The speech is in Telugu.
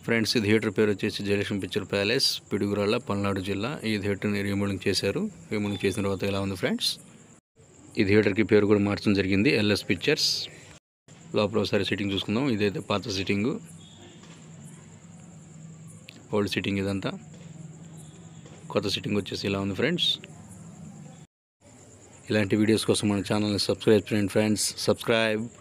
ఫ్రెండ్స్ ఈ థియేటర్ పేరు వచ్చేసి జయలక్ష్మి పిక్చర్ ప్యాలెస్, పిడుగురాళ్ళ, పల్నాడు జిల్లా. ఈ థియేటర్ని రీమోడలింగ్ చేశారు. రీమోడలింగ్ చేసిన తర్వాత ఇలా ఉంది ఫ్రెండ్స్. ఈ థియేటర్కి పేరు కూడా మార్చడం జరిగింది, ఎల్ఎస్ పిక్చర్స్. లోపల ఒకసారి సిట్టింగ్ చూసుకుందాం. ఇదైతే పాత సిట్టింగు, ఓల్డ్ సిట్టింగ్. ఇదంతా కొత్త సిట్టింగ్ వచ్చేసి ఇలా ఉంది ఫ్రెండ్స్. ఇలాంటి వీడియోస్ కోసం మన ఛానల్ని సబ్స్క్రైబ్ చేయండి ఫ్రెండ్స్. సబ్స్క్రైబ్.